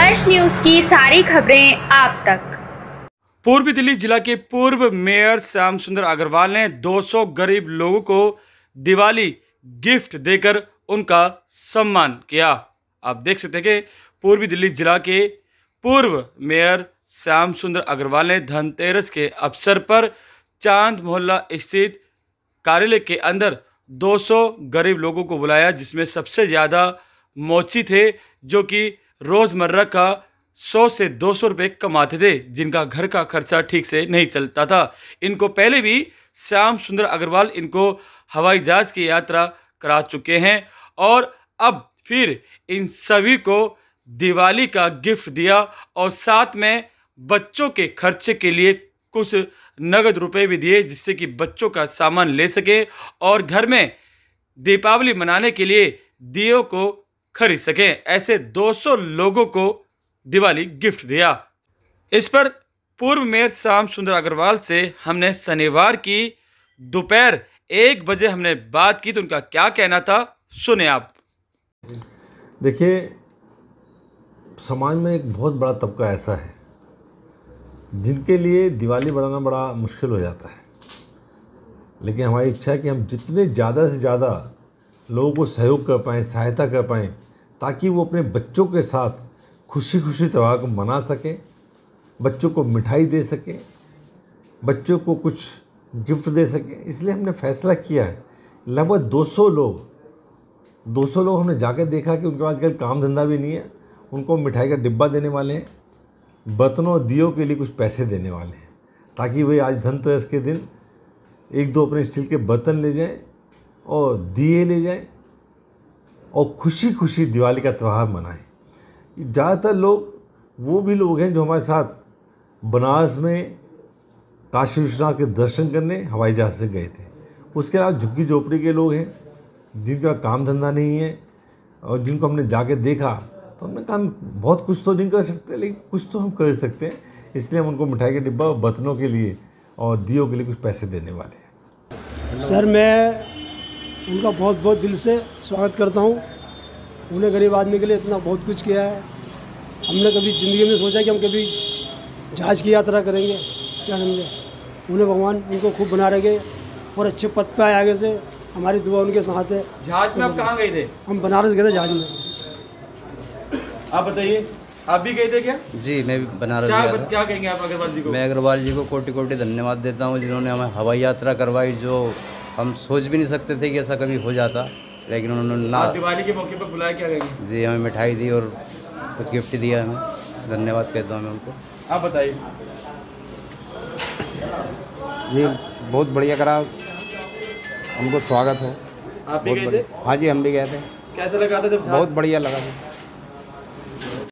Fresh news की सारी खबरें आप तक। पूर्वी दिल्ली जिला के पूर्व मेयर श्याम सुंदर अग्रवाल ने 200 गरीब लोगों को दिवाली गिफ्ट देकर उनका सम्मान किया। आप देख सकते हैं कि पूर्वी दिल्ली जिला के पूर्व मेयर श्याम सुंदर अग्रवाल ने धनतेरस के अवसर पर चांद मोहल्ला स्थित कार्यालय के अंदर 200 गरीब लोगों को बुलाया, जिसमें सबसे ज़्यादा मोची थे जो कि रोज़मर्रा का 100 से 200 रुपये कमाते थे, जिनका घर का खर्चा ठीक से नहीं चलता था। इनको पहले भी श्याम सुंदर अग्रवाल इनको हवाई जहाज़ की यात्रा करा चुके हैं और अब फिर इन सभी को दिवाली का गिफ्ट दिया और साथ में बच्चों के खर्चे के लिए कुछ नगद रुपए भी दिए, जिससे कि बच्चों का सामान ले सके और घर में दीपावली मनाने के लिए दियों को खरीद सकें। ऐसे 200 लोगों को दिवाली गिफ्ट दिया। इस पर पूर्व मेयर श्याम सुंदर अग्रवाल से हमने शनिवार की दोपहर 1 बजे हमने बात की तो उनका क्या कहना था, सुने आप। देखिए, समाज में एक बहुत बड़ा तबका ऐसा है जिनके लिए दिवाली मनाना बड़ा मुश्किल हो जाता है, लेकिन हमारी इच्छा है कि हम जितने ज़्यादा से ज़्यादा लोगों को सहयोग कर पाएँ, सहायता कर पाएँ, ताकि वो अपने बच्चों के साथ खुशी खुशी त्यौहार को मना सकें, बच्चों को मिठाई दे सकें, बच्चों को कुछ गिफ्ट दे सकें। इसलिए हमने फैसला किया है लगभग 200 लोग हमने जाकर देखा कि उनके पास आजकल काम धंधा भी नहीं है, उनको मिठाई का डिब्बा देने वाले हैं, बर्तनों और दियों के लिए कुछ पैसे देने वाले हैं, ताकि वे आज धनतेरस के दिन 1-2 अपने स्टील के बर्तन ले जाएं और दिए ले जाएं और खुशी खुशी दिवाली का त्यौहार मनाएं। ज़्यादातर लोग वो भी लोग हैं जो हमारे साथ बनारस में काशी विश्वनाथ के दर्शन करने हवाई जहाज़ से गए थे। उसके अलावा झुग्गी झोपड़ी के लोग हैं जिनका काम धंधा नहीं है और जिनको हमने जाके देखा तो हमने कहा बहुत कुछ तो नहीं कर सकते, लेकिन कुछ तो हम कर सकते हैं। इसलिए हम उनको मिठाई के डिब्बा और बर्तनों के लिए और दियों के लिए कुछ पैसे देने वाले हैं। सर, मैं उनका बहुत बहुत दिल से स्वागत करता हूँ। उन्हें गरीब आदमी के लिए इतना बहुत कुछ किया है। हमने कभी ज़िंदगी में सोचा कि हम कभी जहाज़ की यात्रा करेंगे, क्या समझे। उन्हें भगवान उनको खूब बना रखे और अच्छे पद पे आए आगे से। हमारी दुआ उनके साथ है। जहाज में आप कहाँ गए थे? हम बनारस गए थे जहाज में। आप बताइए, आप भी गए थे क्या? जी, मैं भी बनारस गया था। क्या कहेंगे आप अग्रवाल जी को? मैं अग्रवाल जी को कोटि कोटि धन्यवाद देता हूँ, जिन्होंने हमें हवाई यात्रा करवाई, जो हम सोच भी नहीं सकते थे कि ऐसा कभी हो जाता, लेकिन उन्होंने ना दिवाली के मौके पर बुलाया। क्या कहेंगे? जी, हमें मिठाई दी और कुछ गिफ्ट दिया, हमें धन्यवाद कहता हूँ मैं उनको। आप बताइए। जी, बहुत बढ़िया करा, उनको स्वागत है। आप भी गए थे? हाँ जी, हम भी गए थे। कैसा लगा था जब? बहुत बढ़िया लगा था।